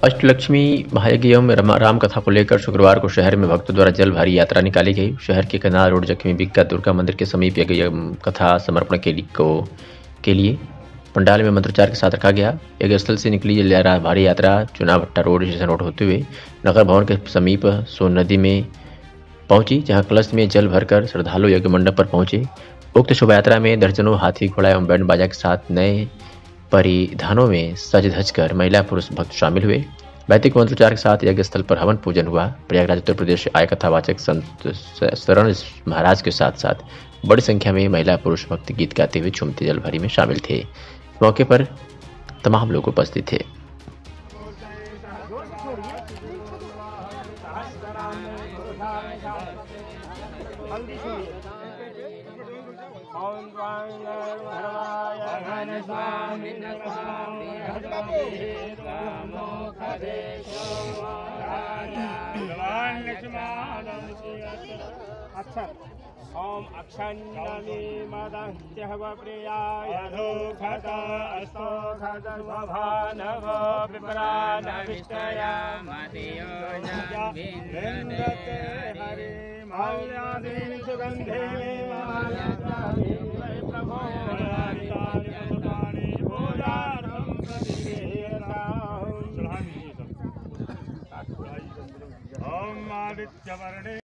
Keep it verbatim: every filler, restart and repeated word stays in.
अष्टलक्ष्मी महायज्ञ एवं रमा- राम कथा को लेकर शुक्रवार को शहर में भक्तों द्वारा जल भारी यात्रा निकाली गई। शहर के कनार रोड जख्मी बिक्का दुर्गा मंदिर के समीप यज्ञ कथा समर्पण के लिए को के लिए पंडाल में मंत्रोच्चार के साथ रखा गया। यज्ञ स्थल से निकली ये रा- भारी यात्रा चुनाव भट्टा रोड स्टेशन रोड होते हुए नगर भवन के समीप सोन नदी में पहुंची, जहां कलश में जल भरकर श्रद्धालु यज्ञ मंडप पर पहुंचे। उक्त शोभा यात्रा में दर्जनों हाथी घोड़ा एवं बैंड बाजा के साथ नए परिधानों में सज धज कर महिला पुरुष भक्त शामिल हुए। वैदिक मंत्रोच्चार के साथ यज्ञ स्थल पर हवन पूजन हुआ। प्रयागराज उत्तर प्रदेश से आए कथावाचक संत शरण महाराज के साथ साथ बड़ी संख्या में महिला पुरुष भक्त गीत गाते हुए झूमते जल भरी में शामिल थे। इस मौके पर तमाम लोग उपस्थित थे। अच्छा ओम अक्षन्नमी मदन्त्यः प्रियाय धूखता अस्तो खदर्भवानव विप्रानविष्टया मदियो जन्विन्द्रते हरि माल्यादि सुगन्धे माल्यादि प्रभो हरितानि पुष्पाणि पूजार्थं प्रतिगृह्यताम्। ओम आदित्यवर्णे